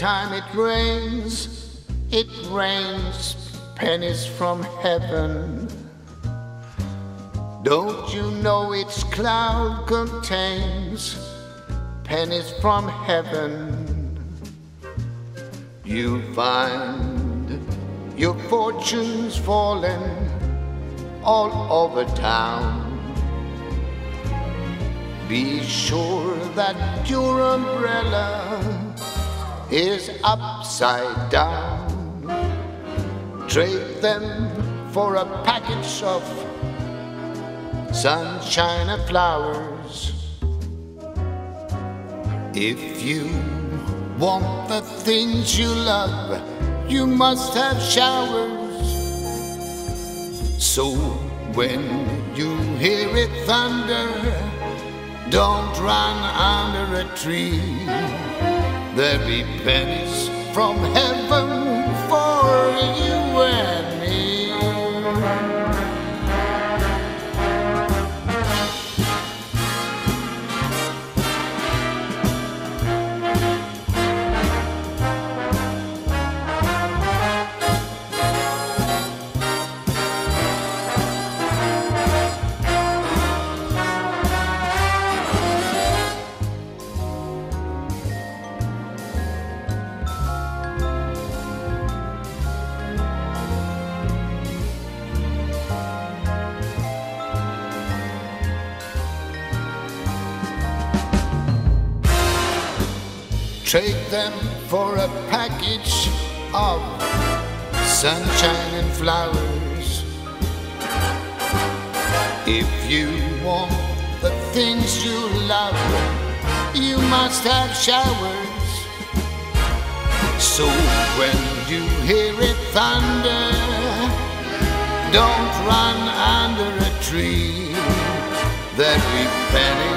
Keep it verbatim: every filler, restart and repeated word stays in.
time it rains, it rains pennies from heaven. Don't you know its cloud contains pennies from heaven? You find your fortunes falling all over town. Be sure that your umbrella is upside down. Trade them for a package of sunshine and flowers. If you want the things you love, you must have showers. So when you hear it thunder, don't run under a tree. There'll be pennies from heaven for you and me. Trade them for a package of sunshine and flowers. If you want the things you love, you must have showers. So when you hear it thunder, don't run under a tree. There'll be pennies